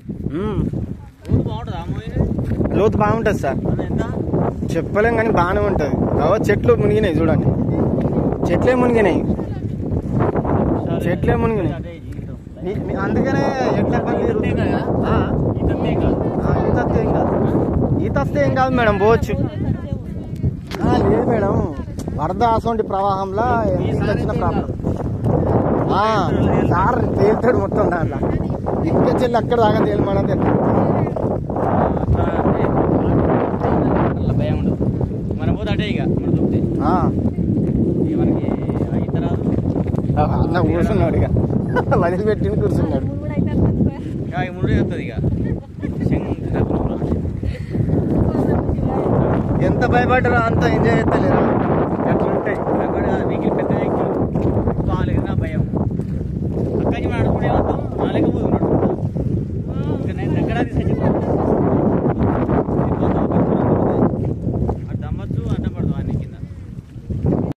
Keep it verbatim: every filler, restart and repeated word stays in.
లోతు బాగుంటుంది సార్, చెప్పలేం కానీ బాగానే ఉంటుంది. చెట్లు మునిగినాయి చూడండి, చెట్లే మునిగినాయి, చెట్లే మునిగినాయి. అందుకనే ఎట్లా ఈత ఏం కాదు, ఈత వస్తే ఏం కాదు మేడం, పోవచ్చు. లేదు మేడం, వరద అసోంటి ప్రవాహంలో వచ్చిన ప్రాబ్లం. సార్ తేలుతాడు మొత్తం దాంట్లో, ఇక్కడ చెల్లి అక్కడ దాకా తేలిమని తెలుసు. అన్న కూర్చున్నాడు, ఇక వదిలిపెట్టి కూర్చున్నాడు. ఎంత భయపడ్డారో అంత ఎంజాయ్ చేస్తలేరా?